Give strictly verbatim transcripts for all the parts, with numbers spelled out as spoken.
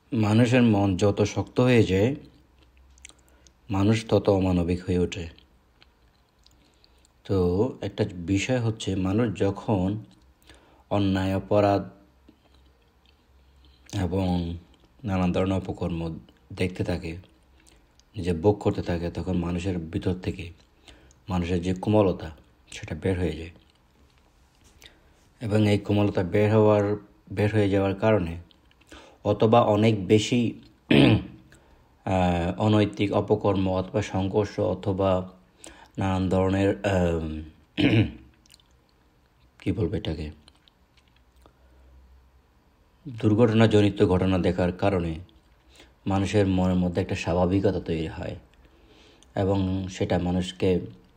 মানুষের মন যত শক্ত হয়ে যায়, মানুষ তত অমানবিক হয়ে ওঠে। তো একটা বিষয় হচ্ছে, মানুষ যখন অন্যায়, অপরাধ এবং নানান ধরনের অপকর্ম দেখতে থাকে, নিজে ভোগ করতে থাকে, তখন মানুষের ভিতর থেকে মানুষের যে কোমলতা সেটা বের হয়ে যায়। এবং এই কোমলতা বের হওয়ার বের হয়ে যাওয়ার কারণে অথবা অনেক বেশি অনৈতিক অপকর্ম অথবা সংঘর্ষ অথবা নানান ধরনের কী বলবো এটাকে দুর্ঘটনাজনিত ঘটনা দেখার কারণে মানুষের মনের মধ্যে একটা স্বাভাবিকতা তৈরি হয় এবং সেটা মানুষকে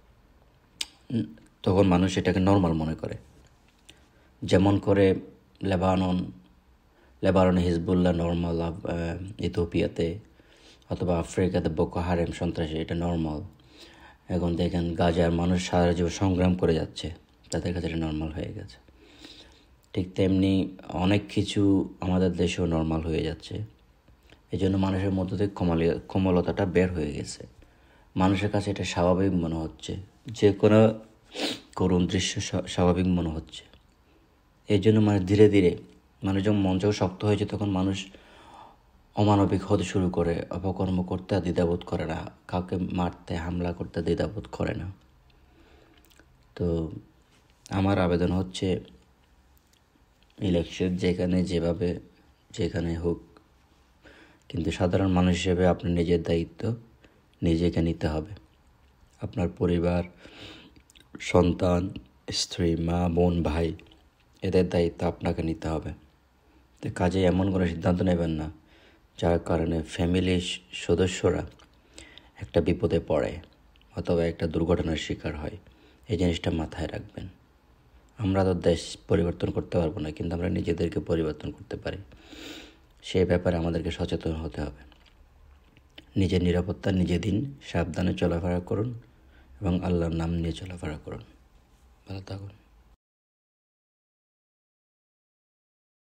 তখন মানুষ এটাকে নর্মাল মনে করে। যেমন করে লেবানন লেবাননে হিজবুল্লাহ নর্মাল, ইথিওপিয়াতে অথবা আফ্রিকাতে বোকো হারাম সন্ত্রাসী, এটা নর্মাল। এখন দেখেন গাজার মানুষ সারা জীবন সংগ্রাম করে যাচ্ছে, তাদের কাছে এটা নর্মাল হয়ে গেছে। ঠিক তেমনি অনেক কিছু আমাদের দেশেও নর্মাল হয়ে যাচ্ছে। এই জন্য মানুষের মধ্য থেকে কোমল কোমলতাটা বের হয়ে গেছে। মানুষের কাছে এটা স্বাভাবিক মনে হচ্ছে, যে কোনো করুণ দৃশ্য স্বাভাবিক মনে হচ্ছে। এই জন্য মানে ধীরে ধীরে মানুষ যখন মন যখন শক্ত হয়েছে, তখন মানুষ অমানবিক হতে শুরু করে, অপকর্ম করতে দ্বিধাবোধ করে না, কাউকে মারতে হামলা করতে দ্বিধাবোধ করে না। তো আমার আবেদন হচ্ছে, ইলেকশন যেখানে যেভাবে যেখানে হোক, কিন্তু সাধারণ মানুষ হিসেবে আপনার নিজের দায়িত্ব নিজেকে নিতে হবে। আপনার পরিবার, সন্তান, স্ত্রী, মা, বোন, ভাই, এদের দায়িত্ব আপনাকে নিতে হবে। তো কাজে এমন কোনো সিদ্ধান্ত নেবেন না যার কারণে ফ্যামিলির সদস্যরা একটা বিপদে পড়ে অথবা একটা দুর্ঘটনার শিকার হয়। এই জিনিসটা মাথায় রাখবেন। আমরা তো দেশ পরিবর্তন করতে পারবো না, কিন্তু আমরা নিজেদেরকে পরিবর্তন করতে পারি। সেই ব্যাপারে আমাদেরকে সচেতন হতে হবে। নিজের নিরাপত্তা নিজে দিন, সাবধানে চলাফেরা করুন এবং আল্লাহর নাম নিয়ে চলাফেরা করুন। ভালো থাকুন।